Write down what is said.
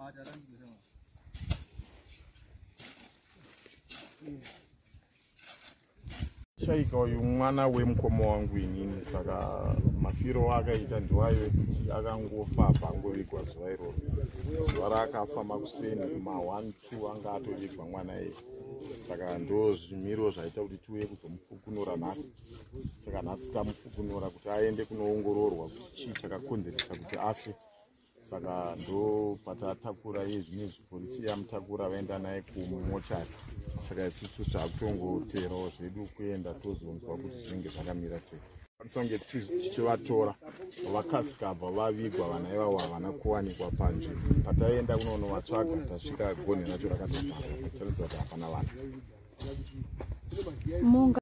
Shaika uyu mwana wemukoma wangu inini, saka mafiro akaita ndiwayo ekuti akangofa pangovigwa zuva iroro. Zuva raakafa makuseni kuma 1-2 anga atovigwa mwana iyi. Saka ndo zvimiro zvaita kuti tiuye kuzomufukunura nhasi. Saka nhasi tamufukunura kuti aende kunoongororwa kuti chii chakakonzeresa kuti afe. Saka ndo patatakura iye zvinezvi polisi yamutakura vaenda naye kumochari. Saka isusu taakutongoterawo zvedu kuenda tozonzwa kuti zvinenge zvakamira sei. Patisonge tichivatora vakasika vavigwa vana ivavo havana kuwanikwa panzvimbo. Pataenda kunovatsvaga tasvika gonhi racho rakatobvarwa, pataridza kuti hapana vanhu.